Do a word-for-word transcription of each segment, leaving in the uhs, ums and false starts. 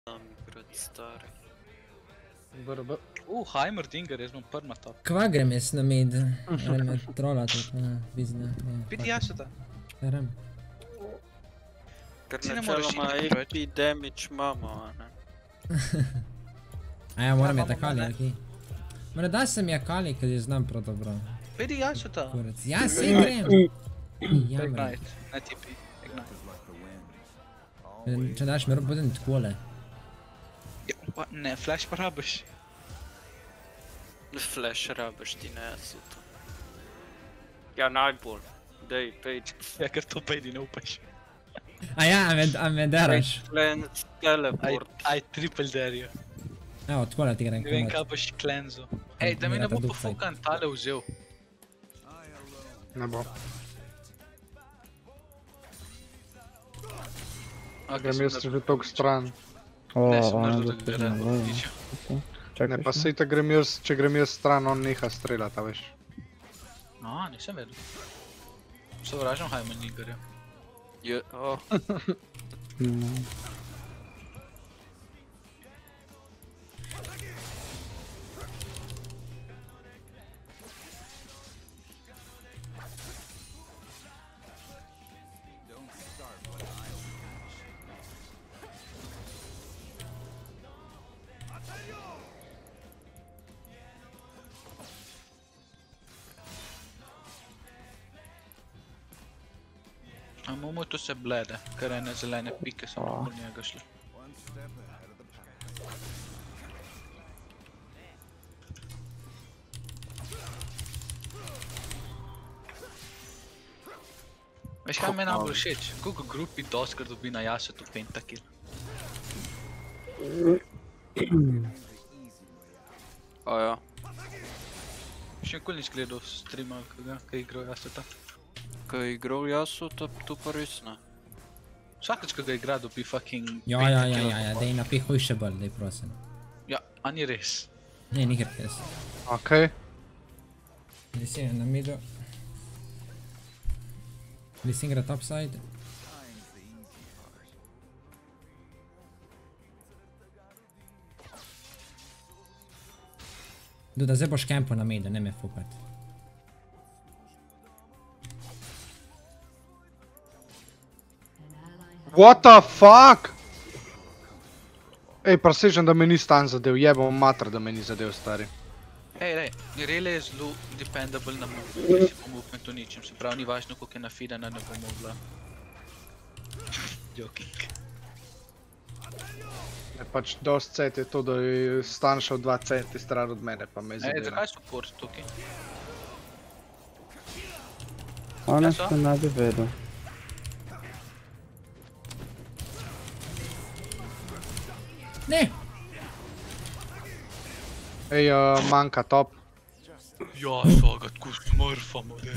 Pred stari. B R B. Uh, Heimerdinger, jaz bom prma top. Kva grem jaz na med? Ali me trolate, pa vizne. Vidi jasota. Grem. Ker Ti ne moreš načeloma iti A P damage imamo, a ne? A ja, moram Ja, je imamo, takali, ne? aki. Mora da sem je akali, kad je znam prav dobro. Vidi jasota. Kurac. Ja, se grem! Ja, mre. Ignite, ne T P. Ignite. Če daš mi rob, budem takole. Ja, pa ne, flash pa rabiš. Flash rabiš ti ne jasuto. Ja, najbolj. Dej, page. Ja, ker to pejdi ne upaš. A ja, a me, a me deraš. Cleanse, Aj, teleport. aj triple dare. Evo, takole ti grem Ne vem, komod. kaj boš cleanso. Ej, da mi ne bo Mirata po dupaj. fukan tale vzel. Ne bo. Okay, Grem jaz že toliko stran. Ne, sem O, naredil, ona da bi da rad ne, odličil. Ne, čakaj. pa sej te grem jaz, če grem jaz stran, on neha streljati, a veš. No, nisem vedel. Sovražam Heimerdingerja. Je, oh, No. Amo mu to se blede, ker ene zelene pike so Oh. okoli njega šli. Veš kaj meni najbolj všeč? Koliko grupi doskrat dobi na jasetu pentakill. a ja. Še nikoli nisi gledal streama, ki ga ki je igral jaseta. Ko je igral jasuto, to pa res ne. Vsakeč, ko ga igra, dobi fucking Ja, ja, ja, pentakill. ja, ja, dej napihuj še bolj, dej prosim. Ja, a ni res. Ne, nikar res. Okej. Lisin je na midu. Lisin gre topside. Duda, zdaj boš kempo na midu, ne me fukat. What the fuck? Ej, presežem, da me ni stan zadev, jebam mater, da me ni zadev, stari. Ej, ej, Relay je zelo dependable na movement, si po movementu ničem, se pravi, ni važno, koliko je nafidana, ne bo mogla. Joking. Je pač dost cet je to, da je stan šel dva centi stran od mene, pa me Ej, zadeva. zakaj so port tukaj? Ona Ja, so? se ne bi vedel. Ne! Ej, uh, manjka top. Ja, so ga tako smrfamo, ne.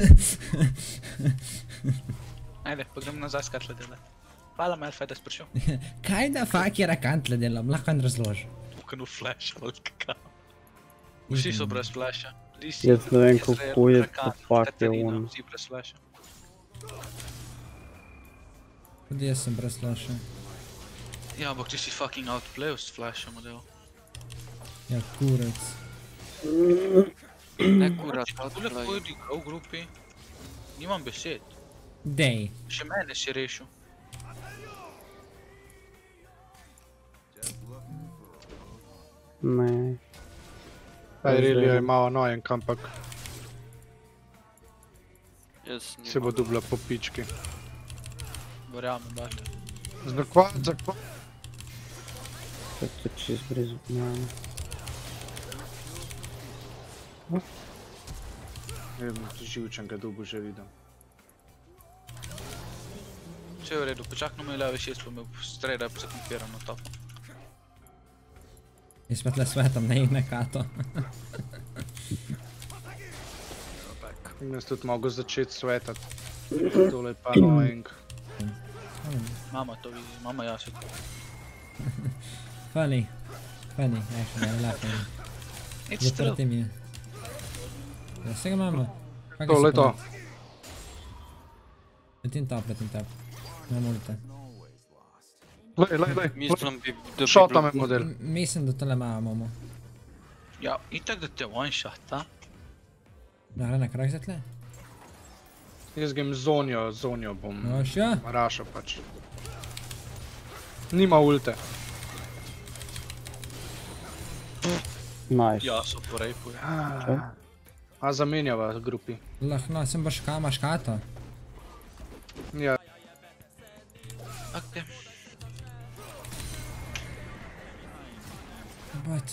Ajde, pa grem nazaj skatle delati. Hvala Malfoy, da si prišel. Kaj da fakira kantle delam, lahko en razloži. Tukaj no flash, ali kakav. Vsi so brez flasha. Lisi, Jaz ne vem, Izrael, kako je Rakan, to fuck je Katarina, on. vsi brez flasha. Tudi jaz sem brez flasha. Ja, ampak ti si fucking outplayal s flashom, model. Ja, kurac. Ne kurat, Tule odplay. pojdi v grupi. Nimam besed. Dej. Še mene si rešil. Ne. Ej, really je malo annoying, ampak Jaz se bo nimam. dubla po pički. Verjamem, bate. Zakva, zakva. To je čist brez mene. Vem, živčen ga dubu že vidim. Vse je v redu, počakno me leve šest, pa me streda se kompiram na topu. Jaz pa tle svetam na ime kato. Jaz tudi mogu začeti svetati. Tole je pa annoying. Mama to vidi, mama jaz je to. Funny. Funny, actually, I'm laughing. It's true. Zaprti mi je. Ja, vsega imamo. Tole je to. Letim top, letim top. Imam ulta. Lej, lej, lej. Mislim, bi, da bi Šota bilo- me model. M- Mislim, da tole imamo. Ja, itak da te one shot, a? Da, gre na krak za tle. Jaz grem zonijo, zonijo bom. Noš, ja. Rašo pač. Nima ulte. Nice. Ja, so po repu. A zamenjava grupi. Lahko, sem baš kama škata. Ja. Ok. But...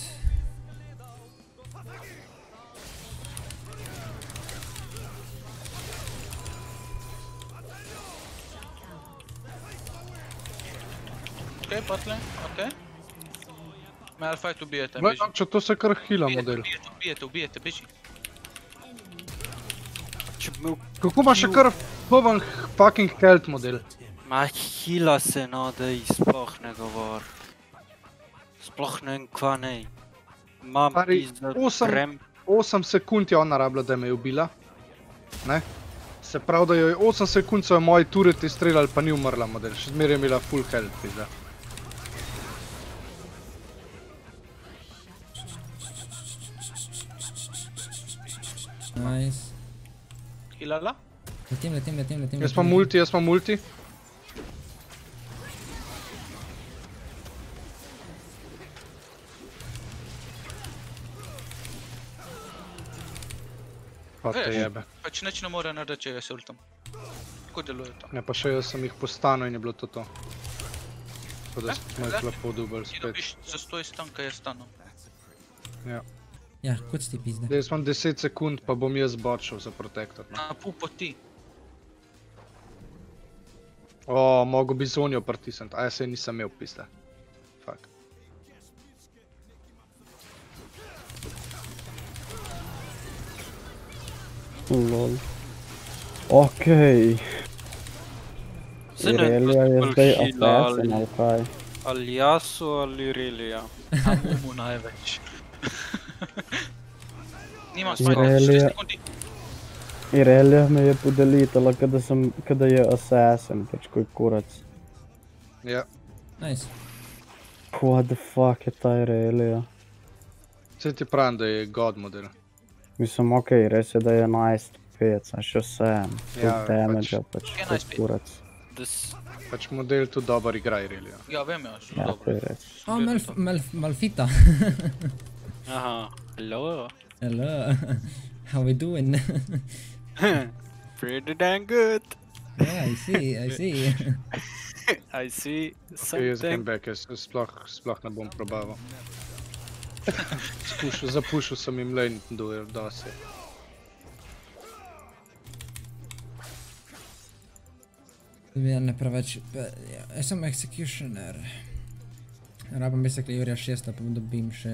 Ok, potle, ok. Me Alfight ubijete, Glej, beži. če to se kar hila Ubijete, model. ubijete, ubijete, ubijete, beži. Če bi imel... Kako ima še kar poven fucking health model? Ma hila se, no, da ji sploh ne govor. Sploh ne vem kva nej. Mam Stari, pizda, osem- grem. osem sekund je ona rabila, da me je ubila. Ne? Se pravi, da jo je osem sekund so jo moji tureti streljali, pa ni umrla model. Še zmeraj je imela full health, pizda. Nice. Hilala? Letim, letim, letim, letim. Jaz letim, imam letim. multi, jaz imam multi. Pa te Veš. jebe. Pač nič ne more narediti, če ga se ultam. Tako deluje to. Ne, pa še jaz sem jih postanil in je bilo to to. Tako da Eh, smo jih glej. lepo dubali Ti spet. dobiš za sto iz tanka, jaz stanu. Ja. Ja, kot ti pizde. Zdaj jaz imam deset sekund, pa bom jaz bočil za protektor. No. Na pol poti. O, mogo bi zonijo pritisniti, a jaz se nisem imel pizda. Fuck. Lol. Okej. Se ne vem, Irelia je bolj zdaj hila assassin ali kaj. Ali Jasu ali Irelija. Amumu največ. Nimam Irelia- spajta, šest sekundi. Irelia me je podelitala, kada sem, kada je assassin, pač koji kurac. Ja. Nice. What the fuck je ta Irelia? Se ti pravim, da je god model. Mislim, okej, res je, da je enajst pet, a še vsem. Full Ja, damage, pač Kaj koji enajst pet? kurac. Das... Pač model tu dobar igra Irelija. Ja, vem, ja, zelo Ja, to dobro. je res. O, Malf, Malf, Malfita. Aha, hello. Hello. How we doing? Pretty damn good. Yeah, I see, I see. I see Okay, jaz grem something. back, jaz sploh, sploh ne bom probaval. Skušal, zapušil sem jim lane do dosti. Ja, ne preveč. pa- ja, Jaz sem executioner. Rabim basically Jurija šesta, pa dobim še...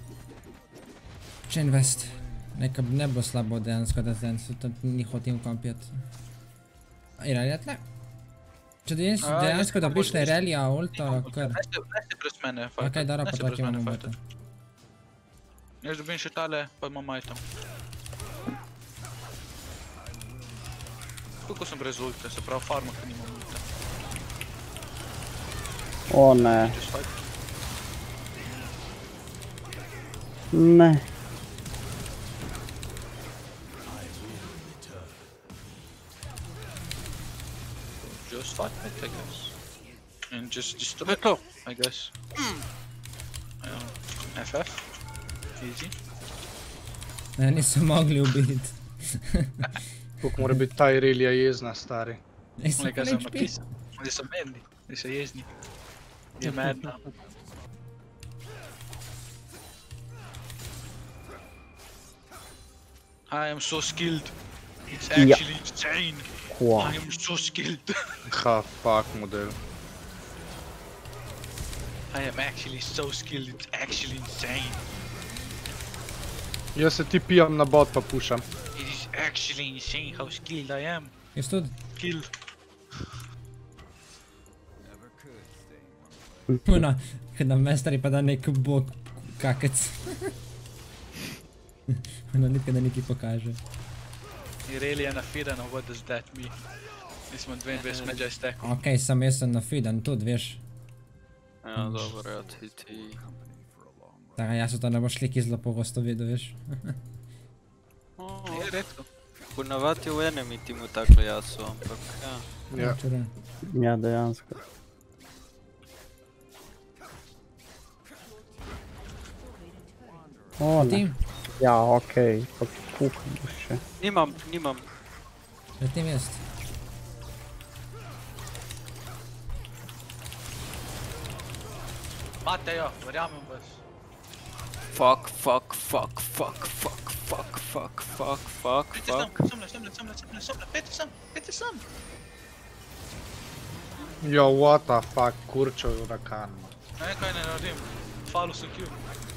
Chain West. Neka ne bo slabo dejansko, da zdaj se tam ni hotel kampijat. Irelia tle? Če dejansko, A, dejansko jaz da ne biš na morem Irelia ulta, kar... Ne se, ne se brez mene fajta. Ok, dobro, Ne pa se tako brez mene imamo fajta. bota. Jaz dobim še tale, pa imam item. Koliko sem brez ulte, se pravi farma, ki nimam ulte. O ne, Just fight. ne. Just fight it, I guess. And just To destroy je it, to. I guess. Ja, F F. Easy. Ne, niso mogli ubiti. Koliko mora biti ta Irelija jezna, stari. Nisem Nekaj sem H P. napisal. Oni so medni, oni so jezni. Je medna. I am so skilled. It's Ja. actually insane. Kva. I am so skilled. Ha, fuck model. I am actually so skilled. It's actually insane. Jaz se ti pijam na bot pa pušam. It is actually insane how skilled I am. Jaz tudi. Kill. Ona, kada mestari pa da nek bog kakec. Ona nikada neki pokaže. Irelia na Firana, what does that mean? Mi smo dvaindvajset međa stekli. Ok, sam jaz sem na feedan tudi, veš. Ja, dobro, ja, ti, ti. Tako, jaz to ne boš sliki zelo pogosto videl, veš. Je redko. Ponavadi v enem timu takle jaso, ampak ja. Ja. Čudan. Ja, dejansko. O, ne. Tim? Ja, okej, pa kuham še. Nimam, nimam. Letim jaz. Mate jo, verjamem vas. Fuck, fuck, fuck, fuck, fuck, fuck, fuck, fuck, fuck, Pejte sem, fuck. semle, semle, semle, semle, semle, pejte sem, pejte sem. Jo, what the fuck, kurčo je urakan. Ne vem kaj ne naredim. Falu sem Q.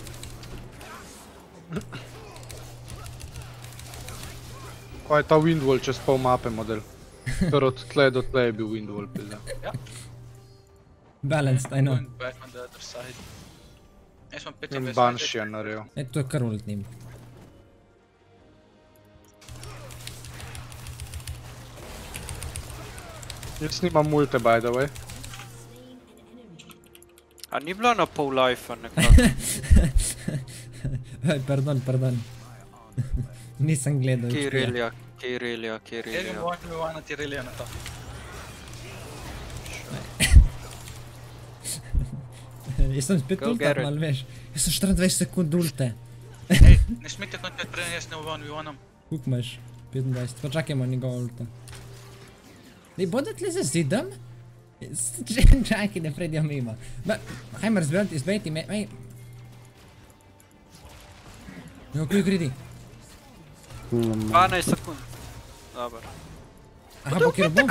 Kaj je ta Windwall čez pol mape model? Ker od tle do tle je bil Windwall, pizda. Balanced, I know. Going back on the other side. Jaz imam pet In obveznosti. Banshee je naredil. E, to je kar ultnim. Jaz nimam multe, by the way. A ni bila na pol life-a nekako? Ej, pardon, pardon. Nisem gledal. Kirilja, Kirilja, Jaz Kirilja. bom one v one Tirelija na to. Jaz sem spet Go ulta, get it. malo veš. Jaz sem štiriindvajset sekund ulte. Ej, ne smete kontat preden jaz ne v one v one. Koliko imaš? petindvajset. Počakajmo njegov ulta. Dej, bodo tle za zidom? Čakaj, ne predijo mimo. Ba, hajmo razbirati, izbejti me, ej. Jo, kljub gridi. dvanajst sekund. Dobar. Aha, pokjer bom.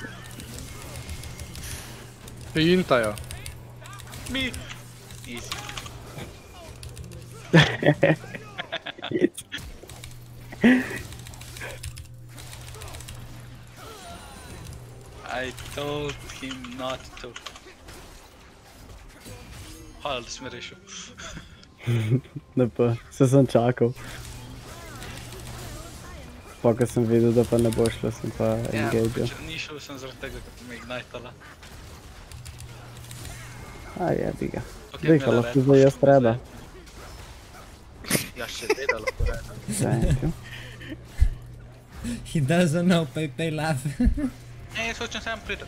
Te intajo. Mi! Easy. I told him not to. Hvala, da si me rešil. Ne pa, se sem čakal. Pa ko sem videl, da pa ne bo šlo, sem pa Ja, engagel. pač ni šel sem zaradi tega, ker me ignitala. A jebi ga. Ok, Dej, imela lahko red, zdaj jaz reda. Ja, še vedno lahko reda. Thank you. He doesn't know, pay, pay, laugh. Ne, jaz hočem sam priti.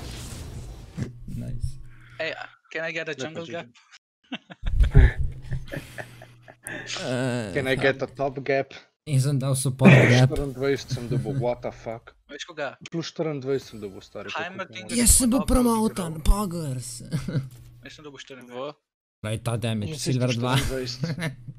Nice. Ej, can I get a jungle gap? Can I get a top gap? In sem dal support gap. štiriindvajset sem dobil, what the fuck. Veš koga? Plus štiriindvajset sem dobil, stari. Heimer koliko King- imamo? Jaz sem bil promotan, poggers. Jaz sem dobil štiri. V? Daj ta damage, Jaz sem silver dva. štiriindvajset.